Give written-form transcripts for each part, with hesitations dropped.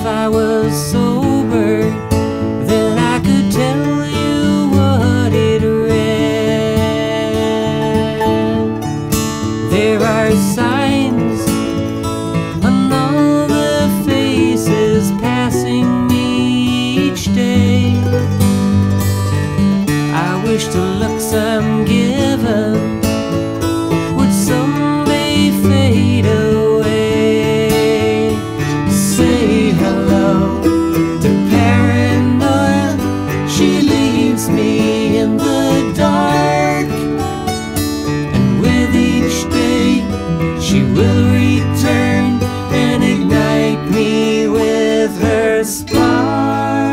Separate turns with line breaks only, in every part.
If I was sober, then I could tell you what it read. There are signs on all the faces passing me each day. I wish the looks I'm given would someday fade away. Say hello to paranoia, she leaves me in the dark. And with each day she will return and ignite me with her spark.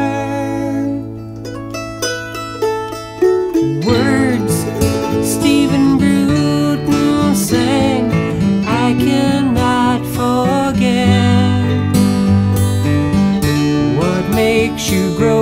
Words Stephen Bruton sang, I cannot forget. What makes you grow